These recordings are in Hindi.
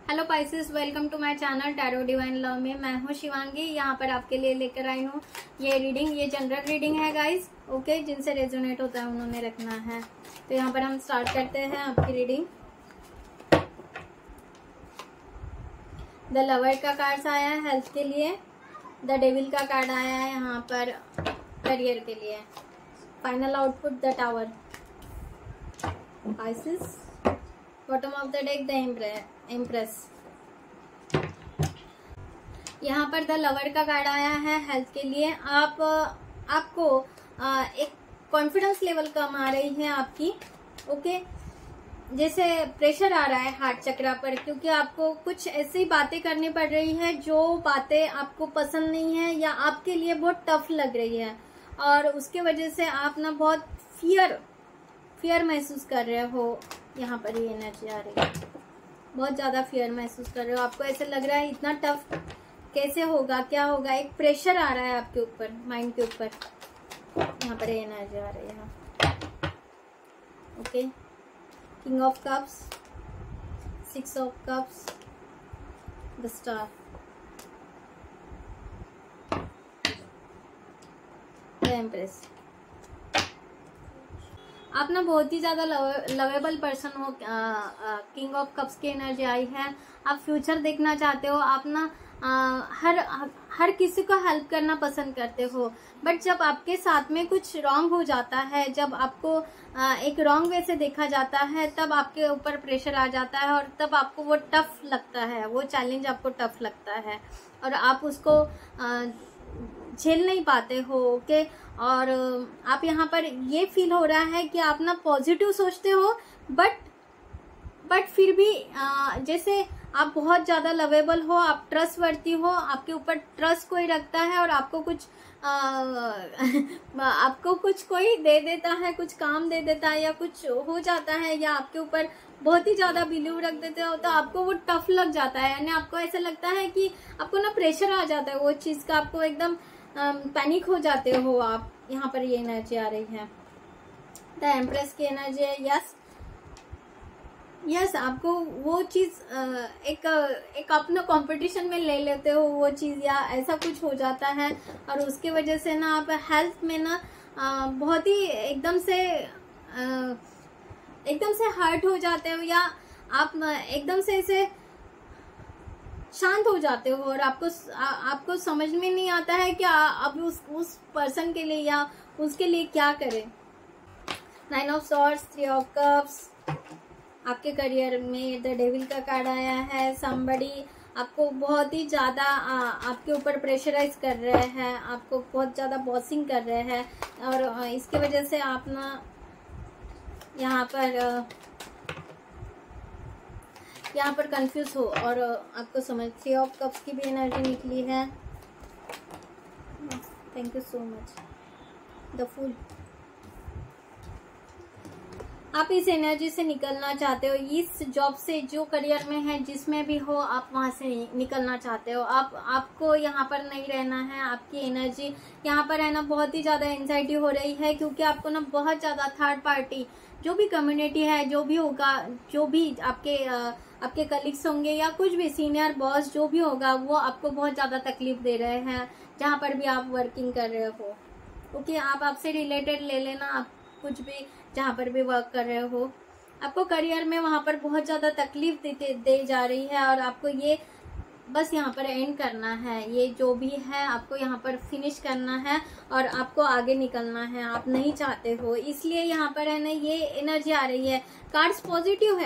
Hello Pisces, welcome to my channel Tarot Divine Love में। मैं हूँ शिवांगी। यहाँ पर आपके लिए लेकर आई हूँ ये रीडिंग। ये जनरल रीडिंग है गाइस, ओके। जिनसे रेजोनेट होता है उन्होंने रखना है। तो यहाँ पर हम स्टार्ट करते हैं आपकी रीडिंग। द लवर का कार्ड आया है हेल्थ के लिए। द डेविल का कार्ड आया है यहाँ पर करियर के लिए। Final output the tower. Pisces, bottom of the deck the empress. यहाँ पर द लवर का कार्ड आया है हेल्थ के लिए। आपको एक कॉन्फिडेंस लेवल कम आ रही है आपकी, ओके। जैसे प्रेशर आ रहा है हार्ट चक्रा पर, क्योंकि आपको कुछ ऐसी बातें करनी पड़ रही है जो बातें आपको पसंद नहीं है या आपके लिए बहुत टफ लग रही है, और उसके वजह से आप ना बहुत फियर महसूस कर रहे हो। यहाँ पर ये एनर्जी आ रही है, बहुत ज्यादा फियर महसूस कर रहे हो। आपको ऐसे लग रहा है इतना टफ कैसे होगा, क्या होगा। एक प्रेशर आ रहा है आपके ऊपर, माइंड के ऊपर। यहाँ पर ये एनर्जी आ रही है, okay. King of cups, 6 of cups, the star, the empress. आप ना बहुत ही ज्यादा लवेबल पर्सन हो। किंग ऑफ कप्स की एनर्जी आई है। आप फ्यूचर देखना चाहते हो। आप ना हर किसी को हेल्प करना पसंद करते हो, बट जब आपके साथ में कुछ रॉन्ग हो जाता है, जब आपको एक रॉन्ग वे से देखा जाता है, तब आपके ऊपर प्रेशर आ जाता है और तब आपको वो टफ लगता है, वो चैलेंज आपको टफ लगता है और आप उसको झेल नहीं पाते हो, ओके। और आप यहाँ पर ये फील हो रहा है कि आप ना पॉजिटिव सोचते हो, बट फिर भी जैसे आप बहुत ज्यादा लवेबल हो, आप ट्रस्टवर्दी हो, आपके ऊपर ट्रस्ट कोई रखता है और आपको कुछ कोई दे देता है, कुछ काम दे देता है या कुछ हो जाता है, या आपके ऊपर बहुत ही ज्यादा बिलीव रख देते हो, तो आपको वो टफ लग जाता है। यानी आपको ऐसा लगता है कि आपको ना प्रेशर आ जाता है वो चीज का, आपको एकदम पैनिक हो जाते हो आप। यहाँ पर ये एनर्जी आ रही है, द एम्प्रेस की एनर्जी है। यस, आपको वो चीज एक अपना कंपटीशन में ले लेते हो वो चीज, या ऐसा कुछ हो जाता है और उसके वजह से ना आप हेल्थ में ना बहुत ही एकदम से हर्ट हो जाते हो, या आप एकदम से ऐसे शांत हो जाते हो और आपको समझ में नहीं आता है कि अब उस पर्सन के लिए या उसके लिए क्या करें। 9 ऑफ सॉर्ड्स, 3 ऑफ कप्स। आपके करियर में द डेविल का कार्ड आया है। समबडी आपको बहुत ही ज्यादा आपके ऊपर प्रेशराइज कर रहे हैं, आपको बहुत ज्यादा बॉसिंग कर रहे हैं, और इसके वजह से आप ना यहाँ पर कंफ्यूज हो और आपको समझ। 3 ऑफ कप्स की भी एनर्जी निकली है। Thank you so much. The fool. आप इस एनर्जी से निकलना चाहते हो, इस जॉब से, जो करियर में है, जिसमें भी हो, आप वहां से निकलना चाहते हो। आपको यहाँ पर नहीं रहना है। आपकी एनर्जी यहाँ पर है ना बहुत ही ज्यादा एंजाइटी हो रही है, क्योंकि आपको ना बहुत ज्यादा थर्ड पार्टी, जो भी कम्युनिटी है, जो भी होगा, जो भी आपके कलीग्स होंगे या कुछ भी सीनियर बॉस जो भी होगा, वो आपको बहुत ज्यादा तकलीफ दे रहे हैं जहाँ पर भी आप वर्किंग कर रहे हो, ओके। आप आपसे रिलेटेड ले लेना, आप कुछ भी जहाँ पर भी वर्क कर रहे हो, आपको करियर में वहां पर बहुत ज्यादा तकलीफ दे जा रही है, और आपको ये बस यहाँ पर एंड करना है। ये जो भी है आपको यहाँ पर फिनिश करना है और आपको आगे निकलना है। आप नहीं चाहते हो, इसलिए यहाँ पर है ना ये एनर्जी आ रही है। कार्ड्स पॉजिटिव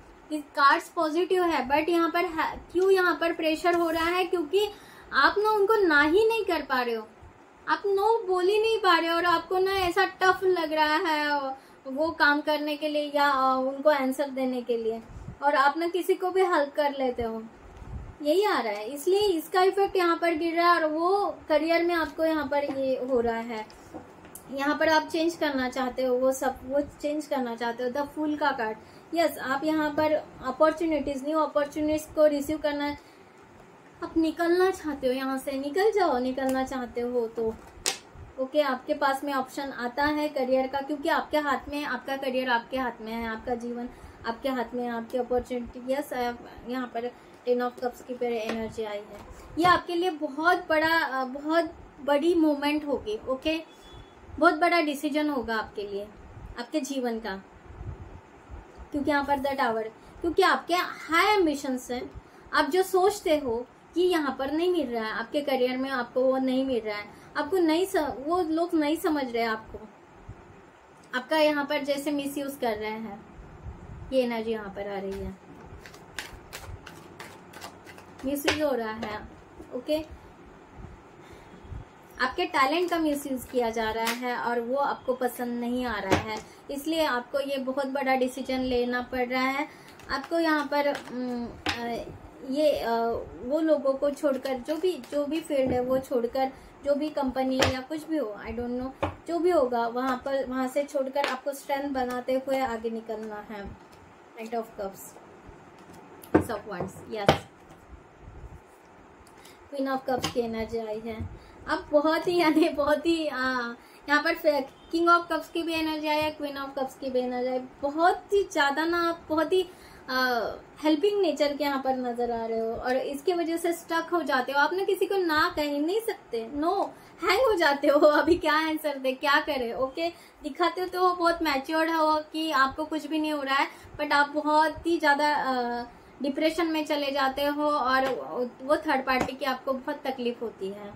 है, बट यहाँ पर क्यों यहाँ पर प्रेशर हो रहा है, क्योंकि आप ना उनको ना ही नहीं कर पा रहे हो, आप नो बोल ही नहीं पा रहे हो, और आपको ना ऐसा टफ लग रहा है वो काम करने के लिए या उनको आंसर देने के लिए, और आप ना किसी को भी हेल्प कर लेते हो। यही आ रहा है, इसलिए इसका इफेक्ट यहाँ पर गिर रहा है, और वो करियर में आपको यहाँ पर ये हो रहा है। यहाँ पर आप चेंज करना चाहते हो, वो चेंज करना चाहते हो। द फूल का कार्ड, यस, आप यहाँ पर अपॉर्चुनिटीज, न्यू अपॉर्चुनिटीज को रिसीव करना, आप निकलना चाहते हो यहाँ से। निकल जाओ, निकलना चाहते हो तो ओके। आपके पास में ऑप्शन आता है करियर का, क्योंकि आपके हाथ में, आपका करियर आपके हाथ में है, आपका जीवन आपके हाथ में आपकी अपॉर्चुनिटी। यस, यहाँ पर 10 ऑफ कप्स की एनर्जी आई है। ये आपके लिए बहुत बड़ी मोमेंट होगी। ओके, बहुत बड़ा डिसीजन होगा आपके लिए, आपके जीवन का, क्योंकि यहाँ पर द टावर, क्योंकि आपके हाई एम्बिशंस हैं। आप जो सोचते हो कि यहाँ पर नहीं मिल रहा है, आपके करियर में आपको वो नहीं मिल रहा है, आपको नहीं वो लोग नहीं समझ रहे आपको, आपका यहाँ पर जैसे मिसयूज कर रहे हैं, ये एनर्जी यहाँ पर आ रही है, मिसयूज हो रहा है। ओके, आपके टैलेंट का मिसयूज किया जा रहा है और वो आपको पसंद नहीं आ रहा है, इसलिए आपको ये बहुत बड़ा डिसीजन लेना पड़ रहा है। आपको यहाँ पर वो लोगों को छोड़कर, जो भी फील्ड है वो छोड़कर, जो भी कंपनी या कुछ भी हो, आई डोंट नो, जो भी होगा वहां से छोड़कर आपको स्ट्रेंथ बनाते हुए आगे निकलना है। Knight of cups, six of wands, yes, queen of cups की एनर्जी आई है। अब बहुत ही यहाँ पर किंग ऑफ कप्स की भी एनर्जी आई है, क्वीन ऑफ कप्स की भी एनर्जी आई। बहुत ही ज्यादा ना आप बहुत ही हेल्पिंग नेचर के यहाँ पर नजर आ रहे हो और इसकी वजह से स्टक हो जाते हो। आप ना किसी को ना कह नहीं सकते, नो, हैंग हो जाते हो, अभी क्या आंसर दे, क्या करे। ओके, दिखाते हो तो बहुत मैच्योर्ड हो कि आपको कुछ भी नहीं हो रहा है, बट आप बहुत ही ज्यादा डिप्रेशन में चले जाते हो और वो थर्ड पार्टी की आपको बहुत तकलीफ होती है।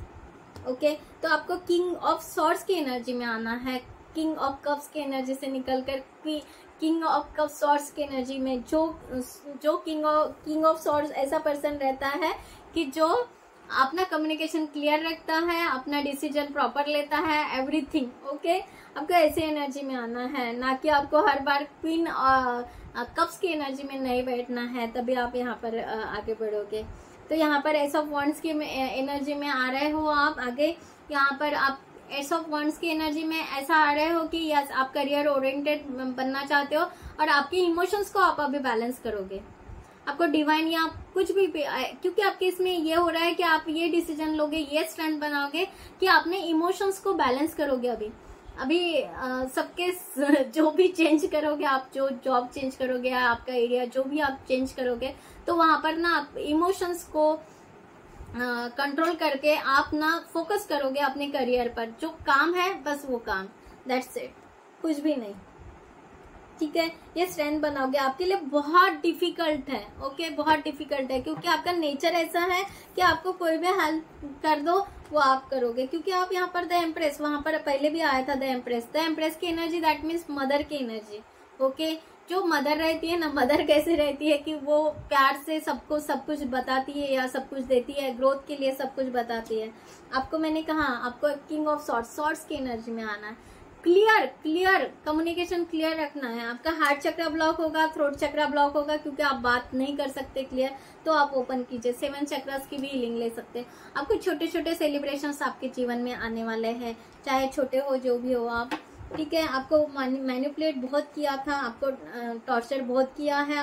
ओके, तो आपको किंग ऑफ सॉर्ड्स की एनर्जी में आना है, किंग ऑफ कप्स की एनर्जी से निकलकर किंग ऑफ कप सॉर्ड्स की एनर्जी में, जो किंग ऑफ सॉर्ड्स ऐसा पर्सन रहता है कि जो अपना कम्युनिकेशन क्लियर रखता है, अपना डिसीजन प्रॉपर लेता है, एवरीथिंग। ओके, आपको ऐसे एनर्जी में आना है, ना कि आपको हर बार क्वीन कप्स की एनर्जी में नहीं बैठना है, तभी आप यहाँ पर आगे बढ़ोगे। तो यहाँ पर एस ऑफ वॉन्ड्स की एनर्जी में आ रहे हो आप आगे। यहाँ पर आप एस ऑफ वॉन्ड्स की एनर्जी में ऐसा आ रहे हो कि यस, आप करियर ओरिएंटेड बनना चाहते हो और आपकी इमोशंस को आप अभी बैलेंस करोगे। आपको डिवाइन या कुछ भी, क्योंकि आपके इसमें ये हो रहा है कि आप ये डिसीजन लोगे, ये स्ट्रेंथ बनाओगे कि आपने इमोशंस को बैलेंस करोगे। अभी सबके जो भी चेंज करोगे आप, जो जॉब चेंज करोगे, आपका एरिया जो भी आप चेंज करोगे, तो वहां पर ना आप इमोशंस को कंट्रोल करके आप ना फोकस करोगे अपने करियर पर। जो काम है बस वो काम, दैट्स इट, कुछ भी नहीं। ठीक है, ये स्ट्रेंथ बनाओगे। आपके लिए बहुत डिफिकल्ट है। ओके, बहुत डिफिकल्ट है, क्योंकि आपका नेचर ऐसा है कि आपको कोई भी हेल्प कर दो वो आप करोगे, क्योंकि आप यहाँ पर द एम्प्रेस, वहां पर पहले भी आया था द एम्प्रेस की एनर्जी, दैट मीन्स मदर की एनर्जी। ओके, जो मदर रहती है ना, मदर कैसे रहती है कि वो प्यार से सबको सब कुछ बताती है या सब कुछ देती है, ग्रोथ के लिए सब कुछ बताती है। आपको मैंने कहा, आपको किंग ऑफ सॉर्ड्स की एनर्जी में आना है। क्लियर कम्युनिकेशन क्लियर रखना है। आपका हार्ट चक्र ब्लॉक होगा, थ्रोट चक्र ब्लॉक होगा, क्योंकि आप बात नहीं कर सकते क्लियर, तो आप ओपन कीजिए। 7 चक्रस की भी हीलिंग ले सकते हैं। आपको छोटे छोटे सेलिब्रेशंस आपके जीवन में आने वाले हैं, चाहे छोटे हो जो भी हो आप। ठीक है, आपको मैनिपुलेट बहुत किया था, आपको टॉर्चर बहुत किया है,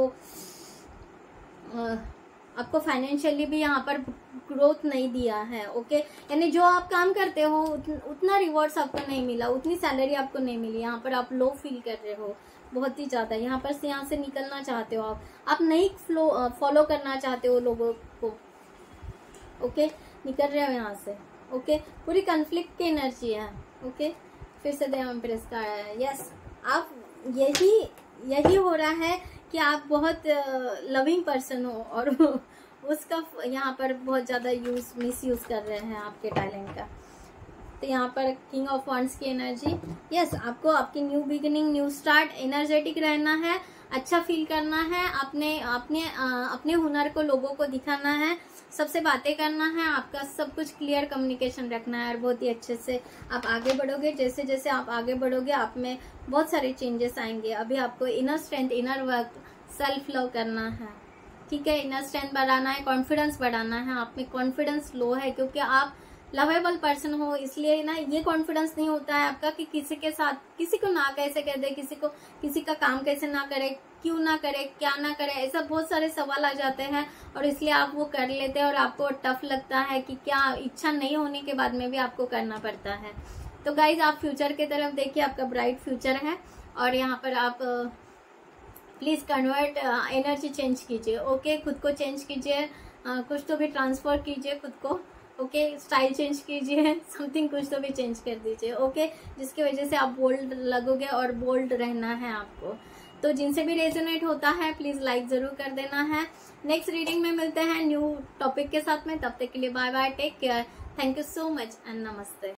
आपको फाइनेंशियली भी यहाँ पर ग्रोथ नहीं दिया है। ओके, यानी जो आप काम करते हो उतना रिवॉर्ड्स आपको नहीं मिला, उतनी सैलरी आपको नहीं मिली। यहाँ पर आप लो फील कर रहे हो बहुत ही ज्यादा। यहाँ से निकलना चाहते हो आप नहीं फॉलो करना चाहते हो लोगों को। ओके, निकल रहे हो यहाँ से। ओके, पूरी कन्फ्लिक्ट की एनर्जी है। ओके, फिर से द एम्प्रेस का आया है। यस, आप यही हो रहा है कि आप बहुत लविंग पर्सन हो और उसका यहाँ पर बहुत ज्यादा मिसयूज कर रहे हैं आपके टैलेंट का। तो यहाँ पर किंग ऑफ वांड्स की एनर्जी, यस, आपको आपकी new beginning, new start, energetic रहना है, अच्छा फील करना है, अपने हुनर को लोगों को दिखाना है, सबसे बातें करना है, आपका सब कुछ क्लियर कम्युनिकेशन रखना है और बहुत ही अच्छे से आप आगे बढ़ोगे। जैसे जैसे आप आगे बढ़ोगे आप में बहुत सारे चेंजेस आएंगे। अभी आपको inner strength, inner work, self love करना है। ठीक है, इनर स्ट्रेंथ बढ़ाना है, कॉन्फिडेंस बढ़ाना है। आप में कॉन्फिडेंस लो है क्योंकि आप लवेबल पर्सन हो, इसलिए ना ये कॉन्फिडेंस नहीं होता है आपका कि किसी के साथ, किसी को ना कैसे कह दे, किसी का काम कैसे ना करे, क्यों ना करे, क्या ना करे, ऐसा बहुत सारे सवाल आ जाते हैं और इसलिए आप वो कर लेते हैं और आपको टफ लगता है कि क्या इच्छा नहीं होने के बाद में भी आपको करना पड़ता है। तो गाइज, आप फ्यूचर की तरफ देखिए, आपका ब्राइट फ्यूचर है और यहाँ पर आप प्लीज कन्वर्ट, एनर्जी चेंज कीजिए। ओके, खुद को चेंज कीजिए, कुछ तो भी ट्रांसफर कीजिए खुद को। ओके, स्टाइल चेंज कीजिए, समथिंग कुछ तो भी चेंज कर दीजिए। ओके, जिसकी वजह से आप बोल्ड लगोगे और बोल्ड रहना है आपको। तो जिनसे भी रेजोनेट होता है प्लीज लाइक जरूर कर देना है। नेक्स्ट रीडिंग में मिलते हैं न्यू टॉपिक के साथ में, तब तक के लिए bye bye, take care, thank you so much and नमस्ते।